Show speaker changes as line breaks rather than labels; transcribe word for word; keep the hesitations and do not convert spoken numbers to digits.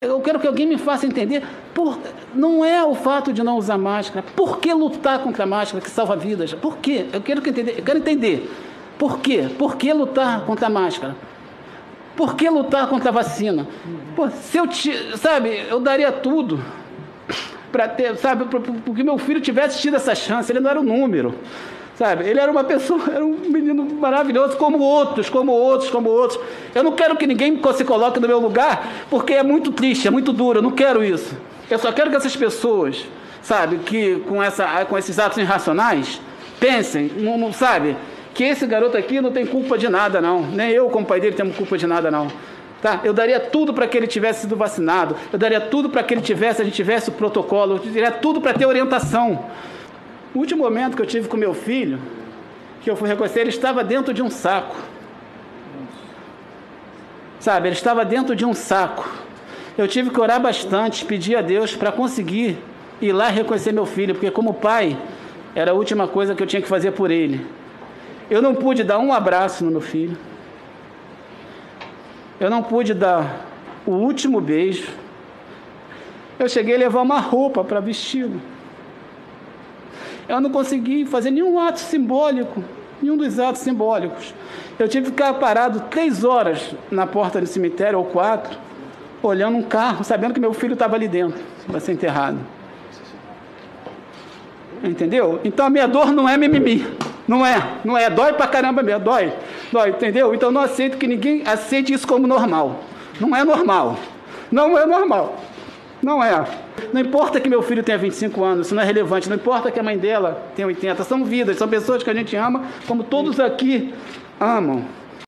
Eu quero que alguém me faça entender, por, não é o fato de não usar máscara. Por que lutar contra a máscara que salva vidas? Por quê? Eu quero, que entender, eu quero entender. Por quê? Por que lutar contra a máscara? Por que lutar contra a vacina? Pô, se eu, sabe, eu daria tudo para ter, sabe, porque meu filho tivesse tido essa chance. Ele não era um número, sabe? Ele era uma pessoa, era um menino maravilhoso, como outros, como outros, como outros. Eu não quero que ninguém se coloque no meu lugar, porque é muito triste, é muito duro. Eu não quero isso. Eu só quero que essas pessoas, sabe, que com, essa, com esses atos irracionais, pensem, não, não, sabe, que esse garoto aqui não tem culpa de nada, não. Nem eu, como pai dele, temos culpa de nada, não. Tá? Eu daria tudo para que ele tivesse sido vacinado. Eu daria tudo para que ele tivesse, a gente tivesse o protocolo. Eu daria tudo para ter orientação. O último momento que eu tive com meu filho, que eu fui reconhecer, ele estava dentro de um saco. Sabe, ele estava dentro de um saco. Eu tive que orar bastante, pedir a Deus para conseguir ir lá reconhecer meu filho, porque como pai, era a última coisa que eu tinha que fazer por ele. Eu não pude dar um abraço no meu filho. Eu não pude dar o último beijo. Eu cheguei a levar uma roupa para vesti-lo. Eu não consegui fazer nenhum ato simbólico, nenhum dos atos simbólicos. Eu tive que ficar parado três horas na porta do cemitério, ou quatro, olhando um carro, sabendo que meu filho estava ali dentro, para ser enterrado. Entendeu? Então a minha dor não é mimimi. Não é, não é, dói pra caramba mesmo, dói, dói, entendeu? Então não aceito que ninguém aceite isso como normal. Não é normal, não é normal, não é. Não importa que meu filho tenha vinte e cinco anos, isso não é relevante, não importa que a mãe dela tenha oitenta, são vidas, são pessoas que a gente ama, como todos aqui amam.